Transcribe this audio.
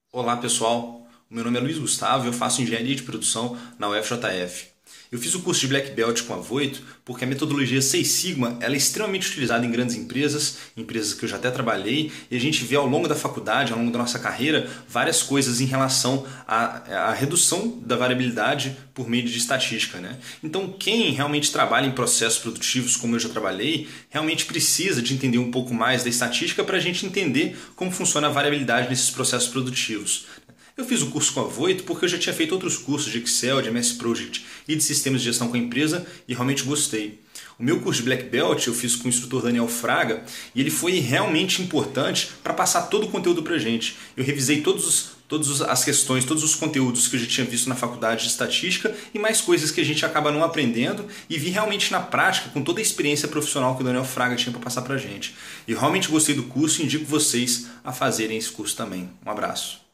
Olá pessoal, o meu nome é Luiz Gustavo e eu faço Engenharia de Produção na UFJF. Eu fiz o curso de Black Belt com a Voito porque a metodologia Six Sigma ela é extremamente utilizada em grandes empresas, empresas que eu já até trabalhei, e a gente vê ao longo da faculdade, ao longo da nossa carreira, várias coisas em relação à redução da variabilidade por meio de estatística, né? Então quem realmente trabalha em processos produtivos como eu já trabalhei, realmente precisa de entender um pouco mais da estatística para a gente entender como funciona a variabilidade nesses processos produtivos. Eu fiz o curso com a Voito porque eu já tinha feito outros cursos de Excel, de MS Project e de sistemas de gestão com a empresa e realmente gostei. O meu curso de Black Belt eu fiz com o instrutor Daniel Fraga e ele foi realmente importante para passar todo o conteúdo para a gente. Eu revisei todas as questões, todos os conteúdos que eu já tinha visto na faculdade de estatística e mais coisas que a gente acaba não aprendendo e vi realmente na prática com toda a experiência profissional que o Daniel Fraga tinha para passar para a gente. E realmente gostei do curso e indico vocês a fazerem esse curso também. Um abraço.